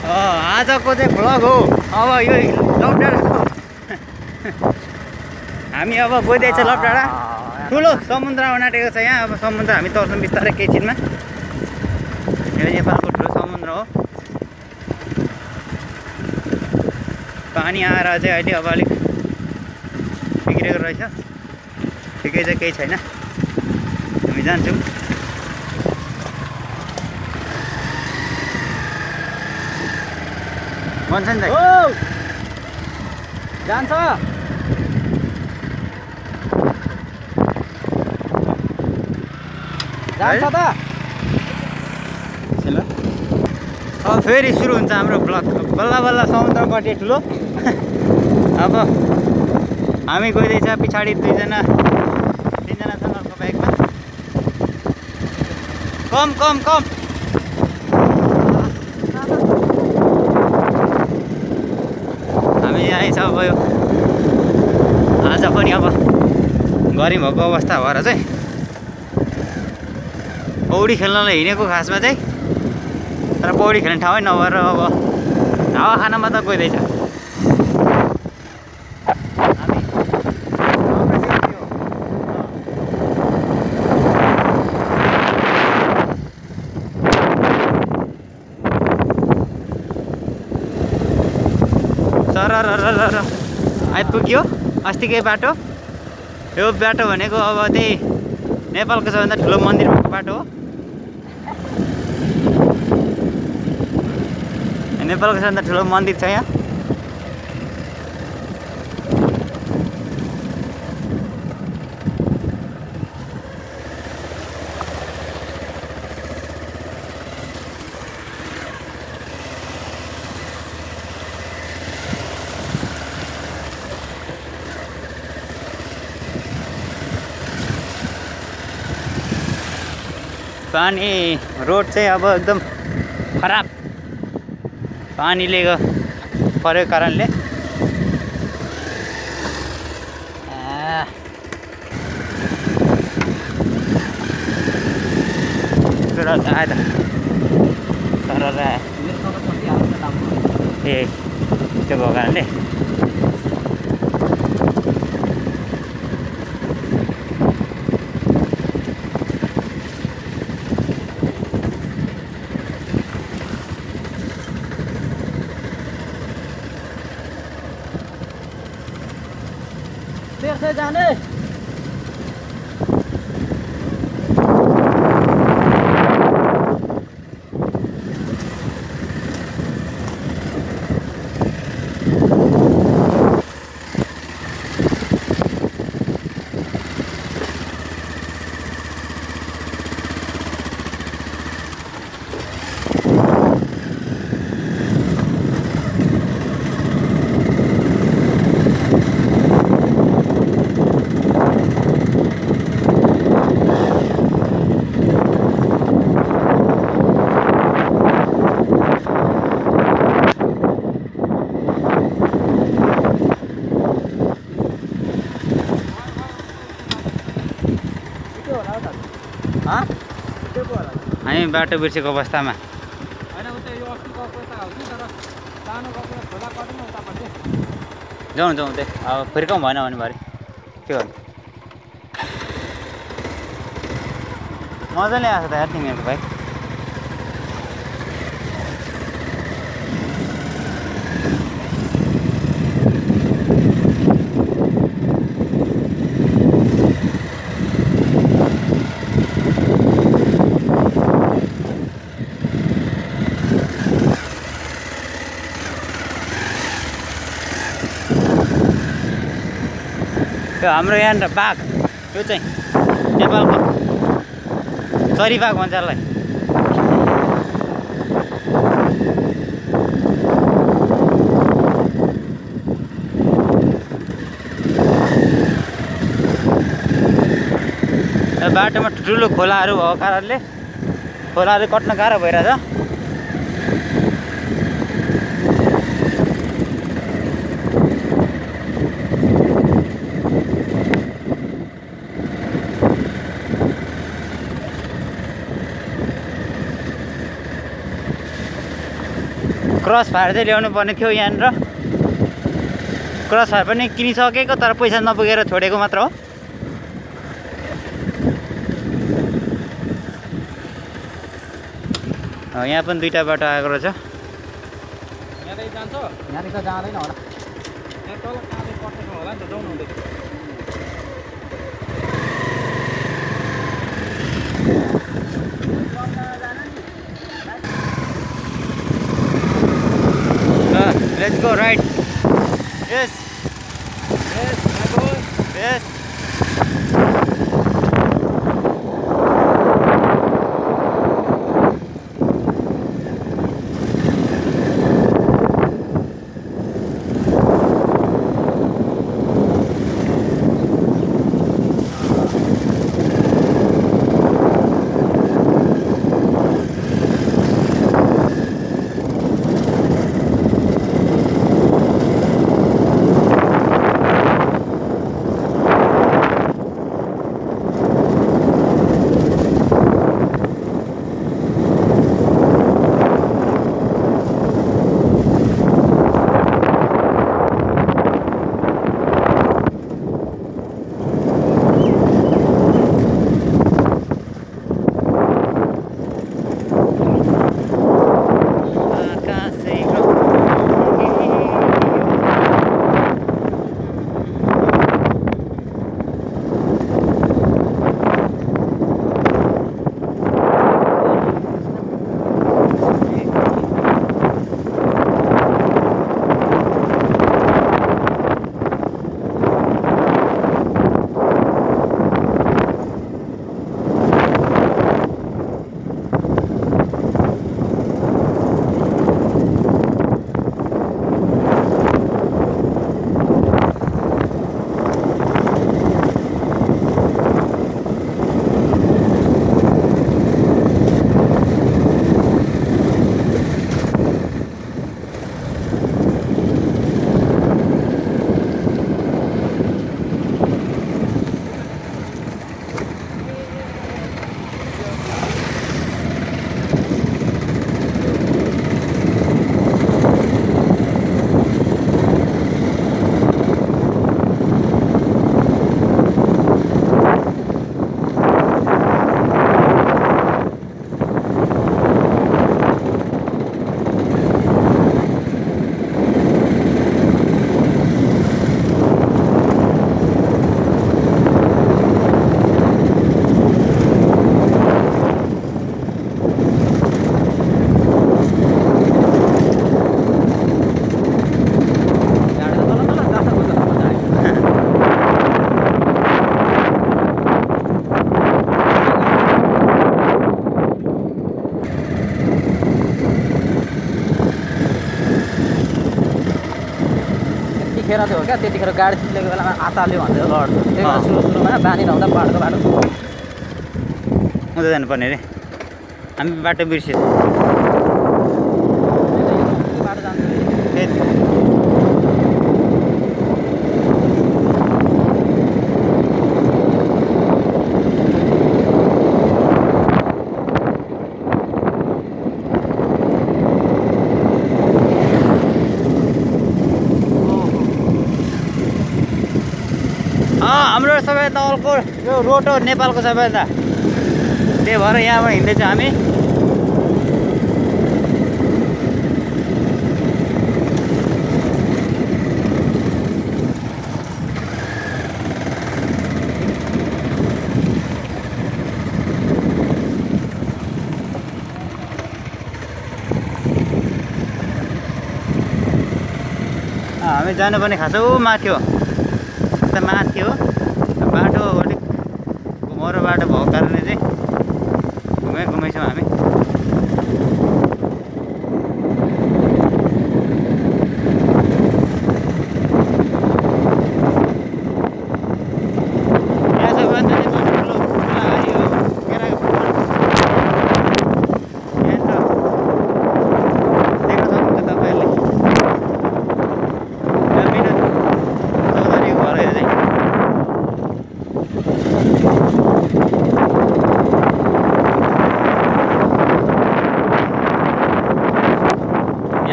आजको चाहिँ भ्लग हो। अब यो लपडाँडाको हामी अब गइँदैछ लपडाँडा। ठुलो समुद्र आउनाटेको छ यहाँ। अब समुद्र हामी तर्छौँ बिस्तारै एकैछिनमा। यो नेपालको ठुलो समुद्र हो। पानी आएर चाहिँ अहिले अब अलिक बिग्रेको रहेछ। ठिकै छ, केही छैन। हामी जान्छौँ। भन्छ नि त जान्छ जान्छ त। अब फेरि सुरु हुन्छ हाम्रो ब्लग। बल्ल बल्ल समुद्र कटे ठुलो। अब हामी गइँदैछ पछाडि तिनजना छ अर्को बाइकमा। कम कम कम हामी आइछ। अब यो आज पनि अब गरिब भएको अवस्था भएर चाहिँ पौडी खेल्नलाई हिँडेको खासमा चाहिँ, तर पौडी खेल्ने ठाउँै नभएर अब हावा खान मात्र गइँदैछ। तर आइपुग्यो अस्तिकै बाटो। यो बाटो भनेको अब त्यही नेपालको सबभन्दा ठुलो मन्दिर भएको बाटो हो। नेपालको सबभन्दा ठुलो मन्दिर छ यहाँ। पानी रोड चाहिँ अब एकदम खराब पानीले परेको कारणले। ए त्यो भएको कारणले तेर्सै जाने। हामी बाटो बिर्सेको अवस्थामा। जाउँ जाउँ त्यही अब फर्काउँ भएन भने भरे के गर्नु। मजाले आएको छ त यार तिमीहरूको बाइक। त्यो हाम्रो यहाँनिर बाघ, यो चाहिँ नेपालको चरीबाघ भन्छ यसलाई। बाटोमा ठुलो खोलाहरू भएको कारणले खोलाहरू कट्न गाह्रो भइरहेछ। क्रस फायर चाहिँ ल्याउनु पर्ने थियो यहाँनिर। क्रस फायर पनि किनिसकेको तर पैसा नपुगेर छोडेको मात्र हो। यहाँ पनि दुईटा बाटो आएको रहेछ। यहाँदेखि जान्छ? यहाँदेखि त जाँदैन होला। यहाँ तल कहाँले पर्छ होला नि त, जाउँ न हुँदै। Let's go right. Yes. Yes, my boy. Yes. त्यतिखेर थियो क्या, त्यतिखेर गाडी चिप्लेको बेलामा आताल्यो भनेर लड्छ। त्यही भएर सुरुमा बानी नहुँदा बाटोको बाटो उँधो जानुपर्ने अरे, हामी बाटो बिर्स्यो। बाटो जान्छ। हाम्रो सबैभन्दा अल्को यो रोड हो नेपालको सबैभन्दा, त्यही भएर यहाँबाट हिँड्दैछौँ हामी। हामी जानुपर्ने खासो माथि हो, त माथि हो बाटो अलिक घुमाउरो बाटो भएको कारणले चाहिँ घुमाइछौँ हामी। यहाँ सबैभन्दा ठुलो यो केराको यहाँनिर देख्न सक्नुहुन्छ तपाईँहरूले।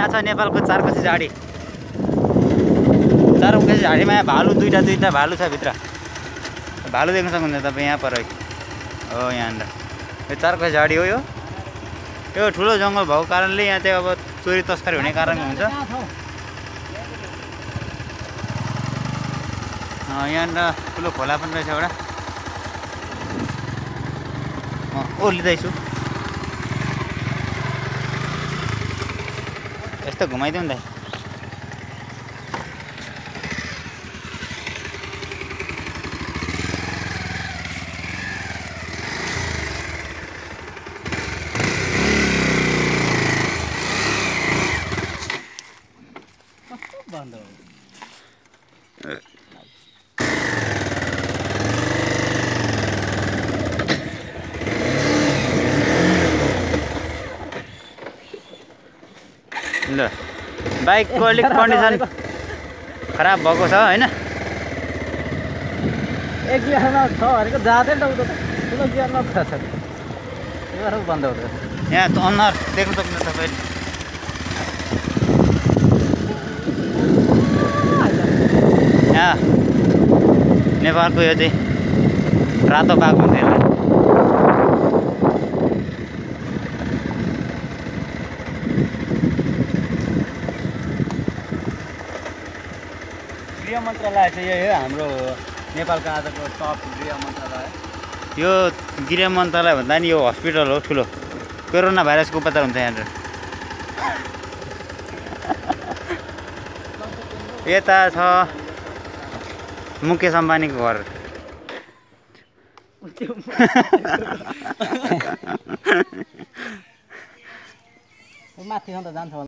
यहाँ छ नेपालको चारकोसी झाडी। चारकोसी झाडीमा यहाँ भालु दुईटा भालु छ भित्र। भालु देख्न सक्नुहुन्छ तपाईँ यहाँ पर हो यहाँनिर। यो चारकोसी झाडी हो। यो ठुलो जङ्गल भएको कारणले यहाँ चाहिँ अब चोरी तस्करी हुने कारणले हुन्छ। यहाँनिर ठुलो खोला पनि रहेछ एउटा। ओर्लिँदैछु। यस्तो घुमाइदिउँ नि त। बन्द हो। ल बाइकको अलिक कन्डिसन खराब भएको छ होइन। एक गियरमा छ भनेको जाँदैन त उता ठुलो गियरमा छ यो बन्द हुँदैन। यहाँ अनुहार देख्न सक्नुहुन्छ तपाईँले। यहाँ नेपालको यो चाहिँ रातो बाघ हुन्छ यसलाई। गृह मन्त्रालय चाहिँ यही हो हाम्रो नेपालको आजको टप गृह मन्त्रालय। यो गृह मन्त्रालय भन्दा नि यो हस्पिटल हो ठुलो। कोरोना भाइरसको उपचार हुन्छ यहाँनिर। यता छ मुकेश अम्बानीको घर। माथि जान्छ